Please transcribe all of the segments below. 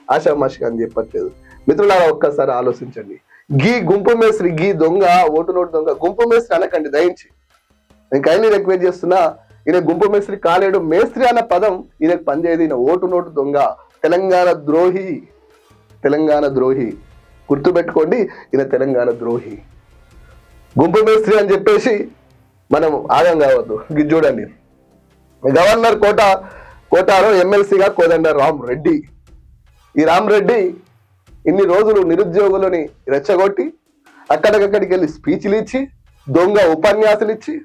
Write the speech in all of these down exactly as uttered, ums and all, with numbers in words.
ఆషామాషిగా అని చెప్పట్లేదు. మిత్రులారా ఒక్కసారి ఆలోచించండి. గీ గుంపు మేస్త్రి, గీ దొంగ, ఓటు నోటు దొంగ గుంపు మేస్త్రి అనకండి దయించి. నేను కైండ్లీ రిక్వెస్ట్ చేస్తున్నా, ఈయన గుంపు మేస్త్రి కాలేడు. మేస్త్రి అన్న పదం ఈయనకు పనిచేయదు. ఈయన ఓటు నోటు దొంగ, తెలంగాణ ద్రోహి, తెలంగాణ ద్రోహి. గుర్తుపెట్టుకోండి, ఈయన తెలంగాణ ద్రోహి. గుంపు మేస్త్రి అని చెప్పేసి మనం ఆగం కావద్దు. ఇది చూడండి, గవర్నర్ కోట కోటాలో ఎమ్మెల్సీగా కోదండ రామ్ రెడ్డి. ఈ రామ్ రెడ్డి ఇన్ని రోజులు నిరుద్యోగులని రెచ్చగొట్టి అక్కడికక్కడికి వెళ్ళి స్పీచ్లు ఇచ్చి, దొంగ ఉపన్యాసాలు ఇచ్చి,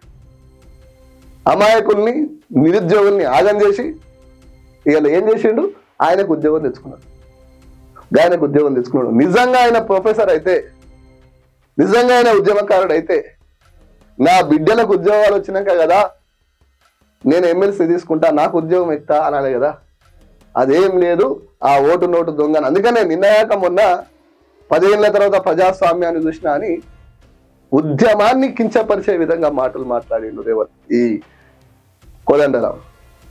అమాయకుల్ని నిరుద్యోగుల్ని ఆగం చేసి ఇవాళ ఏం చేసిండు? ఆయనకు ఉద్యోగం తెచ్చుకున్నాడు. ఆయనకు ఉద్యోగం తెచ్చుకున్నాడు. నిజంగా ఆయన ప్రొఫెసర్ అయితే, నిజంగా ఆయన ఉద్యమకారుడు అయితే, నా బిడ్డలకు ఉద్యోగాలు వచ్చినాక కదా నేను ఎమ్మెల్సీ తీసుకుంటా, నాకు ఉద్యోగం ఇస్తా అనాలి కదా. అదేం లేదు. ఆ ఓటు నోటు దొంగను. అందుకనే నిన్నయాక మొన్న పదేళ్ల తర్వాత ప్రజాస్వామ్యాన్ని చూసినా అని ఉద్యమాన్ని కించపరిచే విధంగా మాటలు మాట్లాడిండు రేవంత్, ఈ కోదండరాం.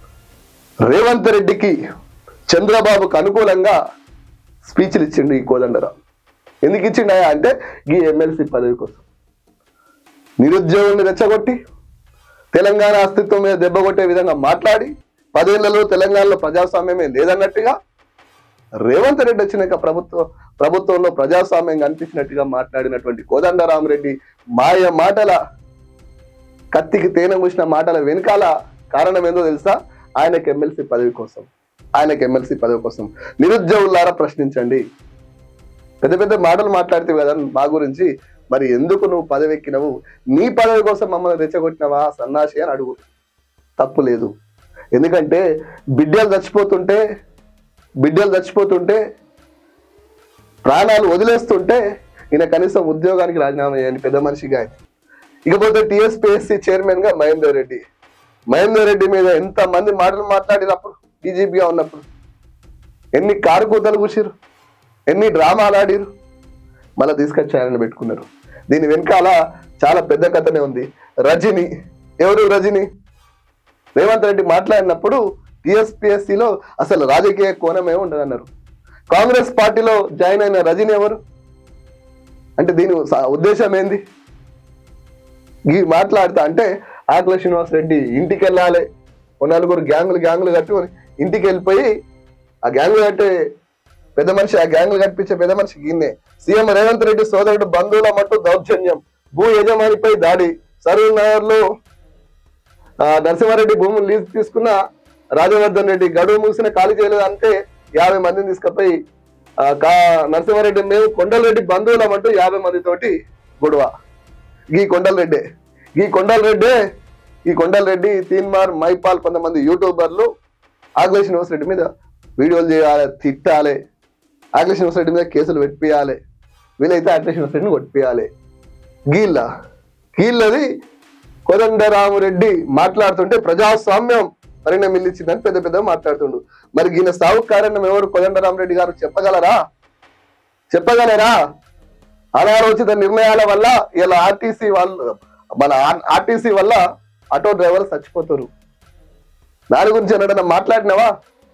రేవంత్ రెడ్డికి, చంద్రబాబుకు అనుకూలంగా స్పీచ్లు ఇచ్చిండు ఈ కోదండరాం. ఎందుకు ఇచ్చిండా అంటే ఈ ఎమ్మెల్సీ పదవి కోసం. నిరుద్యోగుల్ని రెచ్చగొట్టి తెలంగాణ అస్తిత్వం మీద దెబ్బ కొట్టే విధంగా మాట్లాడి, పదేళ్లలో తెలంగాణలో ప్రజాస్వామ్యమే లేదన్నట్టుగా, రేవంత్ రెడ్డి వచ్చినాక ప్రభుత్వ ప్రభుత్వంలో ప్రజాస్వామ్యం కనిపించినట్టుగా మాట్లాడినటువంటి కోదండరామరెడ్డి మాయ మాటల, కత్తికి తేనె మూసిన మాటల వెనకాల కారణం ఏందో తెలుసా? ఆయనకు ఎమ్మెల్సీ పదవి కోసం, ఆయనకు ఎమ్మెల్సీ పదవి కోసం. నిరుద్యోగులారా ప్రశ్నించండి. పెద్ద పెద్ద మాటలు మాట్లాడితే కదా మా గురించి, మరి ఎందుకు నువ్వు పదవి ఎక్కినవు? నీ పదవి కోసం మమ్మల్ని రెచ్చగొట్టినవా సన్నాసి అని అడుగు. తప్పు లేదు. ఎందుకంటే బిడ్డలు చచ్చిపోతుంటే బిడ్డలు చచ్చిపోతుంటే ప్రాణాలు వదిలేస్తుంటే ఈయన కనీసం ఉద్యోగానికి రాజీనామా చేయండి పెద్ద మనిషిగా. ఇకపోతే టీఎస్పీఎస్సీ చైర్మన్ గా మహేందర్ రెడ్డి మహేందర్ రెడ్డి మీద ఎంత మంది మాటలు మాట్లాడినప్పుడు, డీజీపీగా ఉన్నప్పుడు ఎన్ని కారుకూతలు కూర్చారు, ఎన్ని డ్రామాలు ఆడిరు, మళ్ళీ తీసుకొచ్చి ఆయన పెట్టుకున్నారు. దీని వెనకాల చాలా పెద్ద కథనే ఉంది. రజని ఎవరు? రజని రేవంత్ రెడ్డి మాట్లాడినప్పుడు టీఎస్పీఎస్సీలో అసలు రాజకీయ కోణమే ఉండదన్నారు. కాంగ్రెస్ పార్టీలో జాయిన్ అయిన రజని ఎవరు అంటే దీని ఉద్దేశం ఏంది? ఈ మాట్లాడతా అంటే ఆకుల శ్రీనివాస్ రెడ్డి ఇంటికి వెళ్ళాలి, ఓ నలుగురు గ్యాంగులు గ్యాంగులు కట్టుకొని ఇంటికి వెళ్ళిపోయి, ఆ గ్యాంగులు కట్టే పెద్ద మనిషి, ఆ గ్యాంగులు కట్టించే పెద్ద మనిషి గిన్నే. సీఎం రేవంత్ రెడ్డి సోదరుడు బంధువుల మట్టు దౌర్జన్యం, భూ యజమానిపై దాడి. సరూర్ నగర్ లో నరసింహారెడ్డి భూములు లీజు తీసుకున్న రాజవర్ధన్ రెడ్డి గడువు మూసిన ఖాళీ చేయలేదు అంటే యాభై మందిని తీసుకుపోయి నరసింహారెడ్డి మేము కొండలరెడ్డి బంధువులం అంటూ యాభై మంది తోటి గొడవ. ఈ కొండలరెడ్డి ఈ కొండలరెడ్డి ఈ కొండలరెడ్డి తీన్మార్ మైపాల్ కొంతమంది యూట్యూబర్లు ఆకుల శ్రీనివాస్ రెడ్డి మీద వీడియోలు చేయాలి, తిట్టాలి, ఆకుల శ్రీనివాస్ రెడ్డి మీద కేసులు పెట్టియాలి, వీలైతే ఆకుల శ్రీనివాస్ రెడ్డిని కొట్టియాలి. గీళ్ళ గీళ్ళది కోదండరామరెడ్డి మాట్లాడుతుంటే ప్రజాస్వామ్యం పరిణమిల్లించిందని పెద్ద పెద్ద మాట్లాడుతుండు. మరి ఈయన సాగు కారణం ఎవరు? కోదండరామరెడ్డి గారు చెప్పగలరా? చెప్పగలరా? అనాలోచిత నిర్ణయాల వల్ల ఇలా ఆర్టీసీ వాళ్ళు, మన ఆర్టీసీ వల్ల ఆటో డ్రైవర్లు చచ్చిపోతారు. దాని గురించి ఏదైనా మాట్లాడినావా?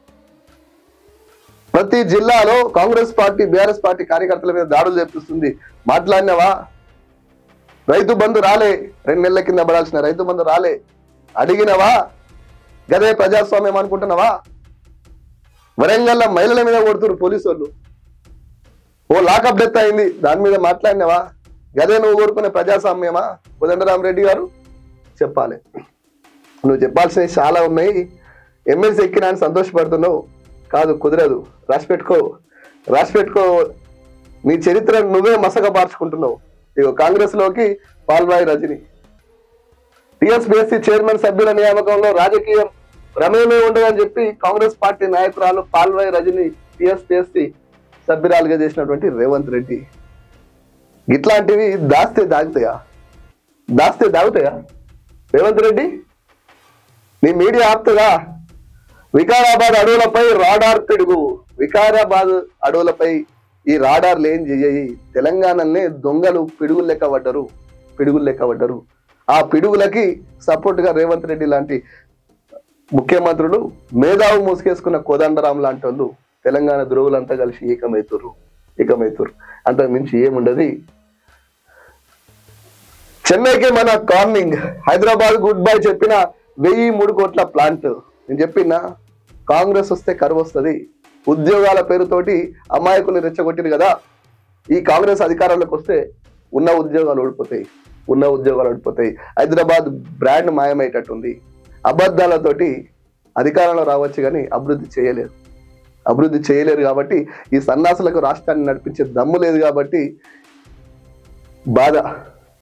ప్రతి జిల్లాలో కాంగ్రెస్ పార్టీ, బీఆర్ఎస్ పార్టీ కార్యకర్తల మీద దాడులు చేపిస్తుంది, మాట్లాడినావా? రైతు బంధు రాలే, రెండు నెలల కింద పడాల్సిన రైతు బంధు రాలే, అడిగినవా? గదే ప్రజాస్వామ్యం అనుకుంటున్నావా? వరంగల్ మహిళల మీద కొడుతున్నారు పోలీసు వాళ్ళు, ఓ లాకప్ డెత్ అయింది, దాని మీద మాట్లాడినవా? గదే నువ్వు కోరుకునే ప్రజాస్వామ్యమా? కోదండరామరెడ్డి గారు చెప్పాలి. నువ్వు చెప్పాల్సినవి చాలా ఉన్నాయి. ఎమ్మెల్సీ ఎక్కినా అని సంతోషపడుతున్నావు, కాదు, కుదరదు. రాసి పెట్టుకో, రాసి పెట్టుకో. నీ చరిత్ర నువ్వే మసక పార్చుకుంటున్నావు. ఇగో కాంగ్రెస్ లోకి పాల్వాయి రజని. టీఎస్పీఎస్సీ చైర్మన్ సభ్యుల నియామకంలో రాజకీయం ప్రమేయమే ఉండదని చెప్పి కాంగ్రెస్ పార్టీ నాయకురాలు పాల్వాయి రజని టీఎస్పీఎస్సీ సభ్యురాలుగా చేసినటువంటి రేవంత్ రెడ్డి. ఇట్లాంటివి దాస్తే దాగుతాయా? దాస్తే దాగుతాయా? రేవంత్ రెడ్డి నీ మీడియా ఆప్తగా. వికారాబాద్ అడవులపై రాడార్ పిడుగు. వికారాబాద్ అడవులపై ఈ రాడార్లు ఏం చెయ్యి? తెలంగాణనే దొంగలు పిడుగులు లెక్క పడ్డరు, పిడుగులు లెక్క పడ్డరు. ఆ పిడుగులకి సపోర్ట్ గా రేవంత్ రెడ్డి లాంటి ముఖ్యమంత్రులు, మేధావు మూసుకేసుకున్న కోదండరాం లాంటి వాళ్ళు తెలంగాణ ద్రోవులంతా కలిసి ఏకమవుతురు ఏకమవుతురు అంతకు మించి ఏముండదు. చెన్నైకి మన కార్నింగ్, హైదరాబాద్ గుడ్ బై చెప్పిన వెయ్యి మూడు కోట్ల ప్లాంట్. నేను చెప్పిన కాంగ్రెస్ వస్తే కరువు వస్తుంది, ఉద్యోగాల పేరుతోటి అమాయకులు రెచ్చగొట్టిరు కదా. ఈ కాంగ్రెస్ అధికారంలోకి వస్తే ఉన్న ఉద్యోగాలు ఓడిపోతాయి, ఉన్న ఉద్యోగాలు ఓడిపోతాయి. హైదరాబాద్ బ్రాండ్ మాయమయ్యేటట్టుంది. అబద్ధాలతోటి అధికారంలో రావచ్చు కానీ అభివృద్ధి చేయలేరు, అభివృద్ధి చేయలేరు. కాబట్టి ఈ సన్నాసులకు రాష్ట్రాన్ని నడిపించే దమ్ము లేదు కాబట్టి బాధ.